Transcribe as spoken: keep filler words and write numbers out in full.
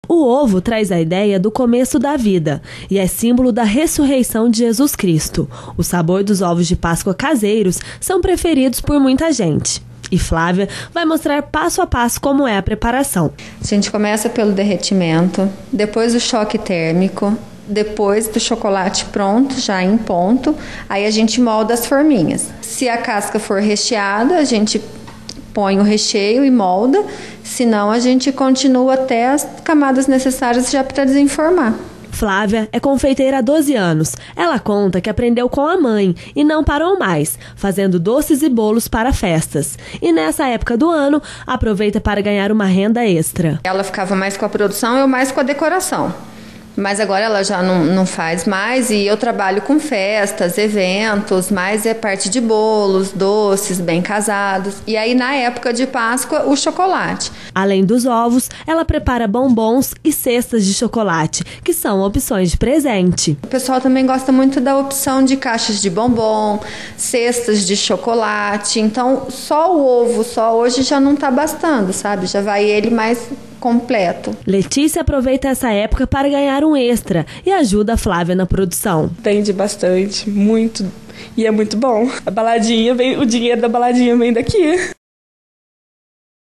O ovo traz a ideia do começo da vida e é símbolo da ressurreição de Jesus Cristo. O sabor dos ovos de Páscoa caseiros são preferidos por muita gente. E Flávia vai mostrar passo a passo como é a preparação. A gente começa pelo derretimento, depois o choque térmico, depois do chocolate pronto, já em ponto, aí a gente molda as forminhas. Se a casca for recheada, a gente põe o recheio e molda, senão a gente continua até as camadas necessárias já para desenformar. Flávia é confeiteira há doze anos. Ela conta que aprendeu com a mãe e não parou mais, fazendo doces e bolos para festas. E nessa época do ano, aproveita para ganhar uma renda extra. Ela ficava mais com a produção, eu mais com a decoração. Mas agora ela já não, não faz mais e eu trabalho com festas, eventos, mais é parte de bolos, doces, bem casados. E aí na época de Páscoa, o chocolate. Além dos ovos, ela prepara bombons e cestas de chocolate, que são opções de presente. O pessoal também gosta muito da opção de caixas de bombom, cestas de chocolate. Então só o ovo, só hoje já não está bastando, sabe? Já vai ele mais completo. Letícia aproveita essa época para ganhar um extra e ajuda a Flávia na produção. Vende bastante, muito, e é muito bom. A baladinha vem, o dinheiro da baladinha vem daqui.